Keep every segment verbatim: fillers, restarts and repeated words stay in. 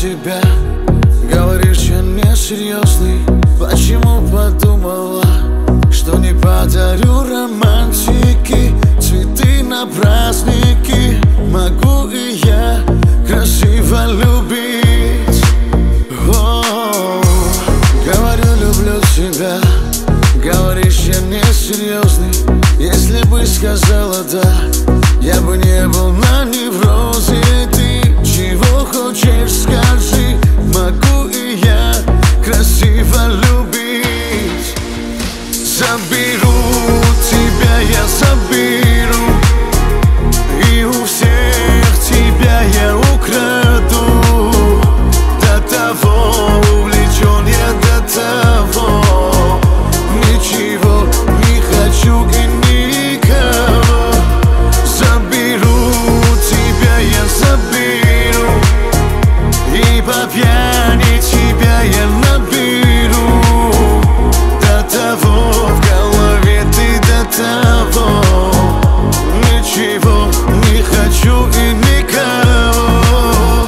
тебя. Говоришь, я несерьезный. Почему подумала, что не подарю романтики, цветы на праздники? Могу и я красиво любить. О, говорю, люблю тебя. Говоришь, я несерьезный. Если бы сказала да, я бы не был на неврозе. Ты чего хочешь, скажи. Могу и я красиво любить. Заберу тебя, я заберу, и у всех тебя я украду. До того увлечен я, до того ничего не хочу и никого. Заберу тебя, я заберу, и по пьяни тебя я наберу. До того в голове ты, до того ничего не хочу и никого.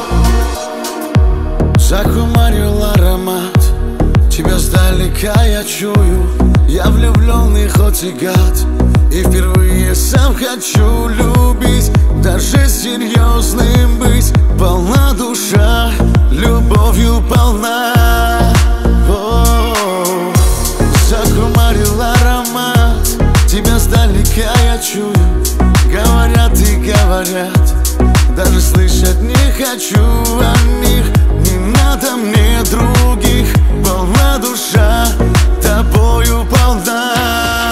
Захумарил аромат тебя сдалека я чую. Я влюбленный, хоть и гад, и впервые сам хочу любить. Даже серьезным быть. Полна душа, любовью полна. О, захумарил аромат тебя сдалека я чую. Говорят и говорят, даже слышать не хочу о них. Не надо мне других. Полна душа, тобою полна.